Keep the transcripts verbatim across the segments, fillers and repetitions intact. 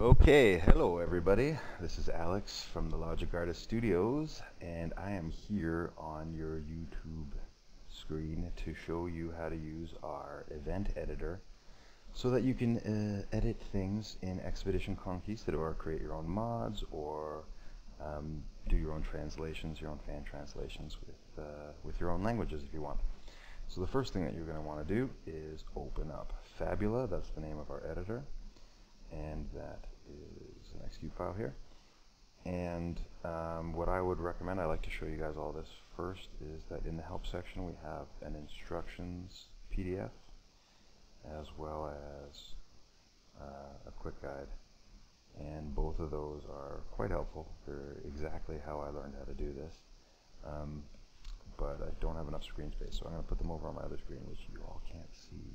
Okay, hello everybody. This is Alex from the Logic Artist Studios, and I am here on your YouTube screen to show you how to use our event editor so that you can uh, edit things in Expedition Conquistador, create your own mods, or um, do your own translations, your own fan translations with, uh, with your own languages if you want. So the first thing that you're going to want to do is open up Fabula. That's the name of our editor. And that is an X Q file here. And um, what I would recommend, I like to show you guys all this first, is that in the help section we have an instructions P D F as well as uh, a quick guide. And both of those are quite helpful. They're exactly how I learned how to do this. Um, but I don't have enough screen space, so I'm going to put them over on my other screen, which you all can't see.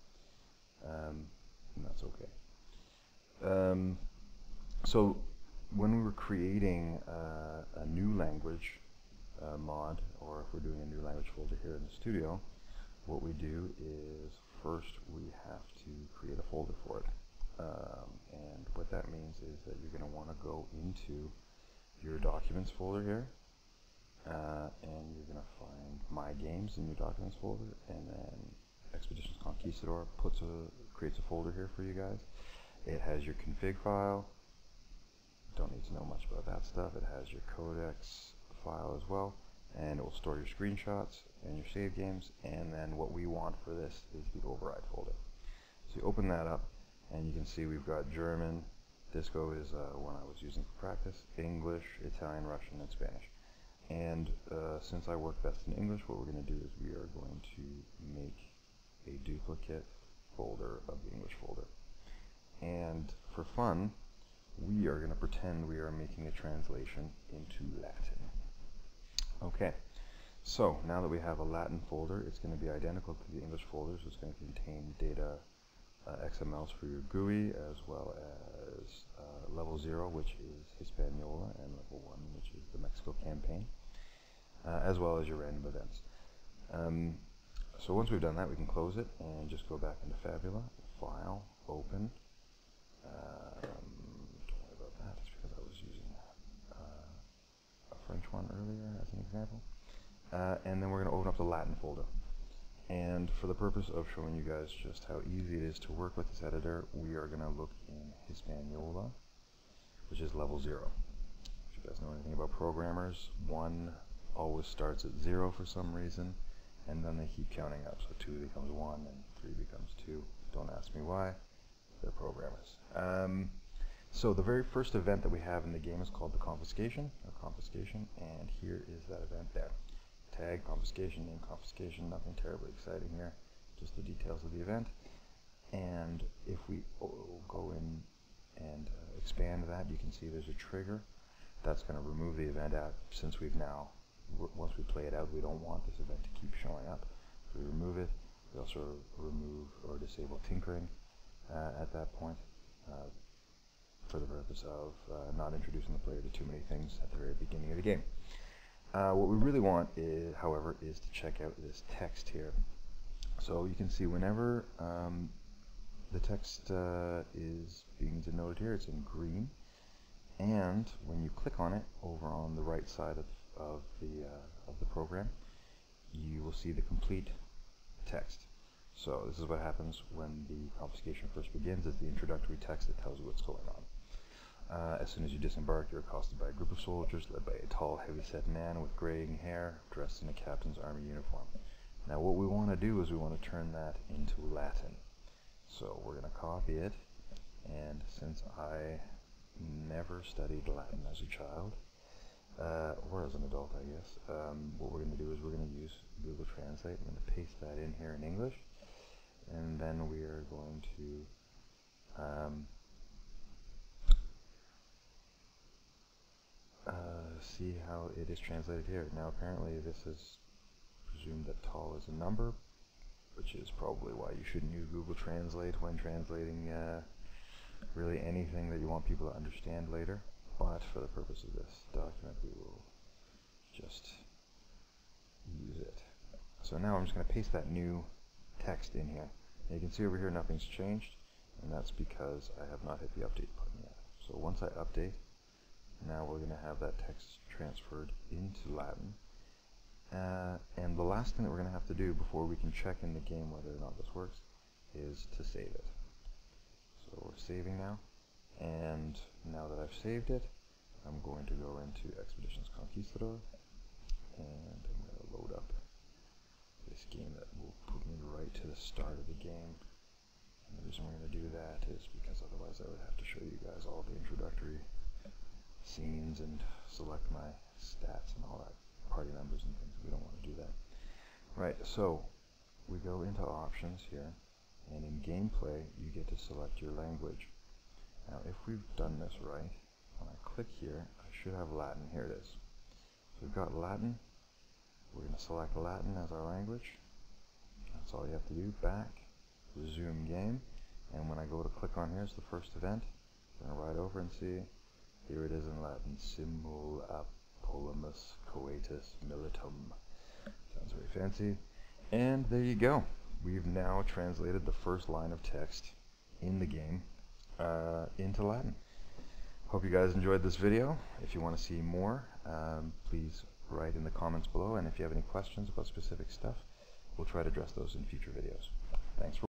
Um, and that's okay. Um, so when we were creating uh, a new language uh, mod, or if we're doing a new language folder here in the studio, what we do is first we have to create a folder for it. Um, and what that means is that you're going to want to go into your documents folder here, uh, and you're going to find my games in your documents folder, and then Expeditions Conquistador puts a creates a folder here for you guys. It has your config file. Don't need to know much about that stuff. It has your codecs file as well, and it will store your screenshots and your save games. And then what we want for this is the override folder. So you open that up, and you can see we've got German. Disco is uh, one I was using for practice. English, Italian, Russian, and Spanish. And uh, since I work best in English, what we're going to do is we are going to make a duplicate folder of the English folder. And for fun, we are going to pretend we are making a translation into Latin. Okay, so now that we have a Latin folder, it's going to be identical to the English folder, so it's going to contain data uh, X M Ls for your G U I, as well as uh, level zero, which is Hispaniola, and level one, which is the Mexico campaign, uh, as well as your random events. Um, so once we've done that, we can close it and just go back into Fabula, File, Open. Um, don't worry about that, it's because I was using uh, a French one earlier as an example. Uh, and then we're going to open up the Latin folder. And for the purpose of showing you guys just how easy it is to work with this editor, we are going to look in Hispaniola, which is level zero. If you guys know anything about programmers, one always starts at zero for some reason, and then they keep counting up. So two becomes one, and three becomes two. Don't ask me why. They're programmers. Um, so the very first event that we have in the game is called the confiscation, or confiscation, and here is that event there. Tag, confiscation, name, confiscation, nothing terribly exciting here, just the details of the event. And if we oh, go in and uh, expand that, you can see there's a trigger. That's going to remove the event out, since we've now, once we play it out, we don't want this event to keep showing up. So we remove it. We also remove or disable tinkering Uh, at that point, uh, for the purpose of uh, not introducing the player to too many things at the very beginning of the game. Uh, what we really want, is, however, is to check out this text here. So you can see whenever um, the text uh, is being denoted here, it's in green, and when you click on it over on the right side of, of, the, uh, of the program, you will see the complete text. So this is what happens when the confiscation first begins. It's the introductory text that tells you what's going on. Uh, as soon as you disembark, you're accosted by a group of soldiers led by a tall, heavy-set man with graying hair, dressed in a captain's army uniform. Now what we want to do is we want to turn that into Latin. So we're going to copy it, and since I never studied Latin as a child, uh, or as an adult I guess, um, what we're going to do is we're going to use Google Translate. I'm going to paste that in here in English. And then we are going to um, uh, see how it is translated here. Now apparently this is presumed that tall is a number, which is probably why you shouldn't use Google Translate when translating uh, really anything that you want people to understand later. But for the purpose of this document, we will just use it. So now I'm just going to paste that new text in here. And you can see over here nothing's changed. and that's because I have not hit the update button yet. So once I update, now we're going to have that text transferred into Latin. Uh, and the last thing that we're going to have to do before we can check in the game whether or not this works is to save it. So we're saving now, and now that I've saved it, I'm going to go into Expeditions Conquistador, and I'm going to load up this game that will put me right to the start of the game. And the reason we're going to do that is because otherwise I would have to show you guys all the introductory scenes and select my stats and all that, party members and things. We don't want to do that. Right, so we go into options here, and in gameplay you get to select your language. Now if we've done this right, when I click here, I should have Latin. Here it is. So we've got Latin. We're going to select Latin as our language. That's all you have to do. Back, resume game, and when I go to click on here's the first event, I'm going to ride over and see, here it is in Latin, Simul Apolamus Coetus Militum. Sounds very fancy. And there you go. We've now translated the first line of text in the game uh, into Latin. Hope you guys enjoyed this video. If you want to see more, um, please write in the comments below, and if you have any questions about specific stuff, we'll try to address those in future videos. Thanks for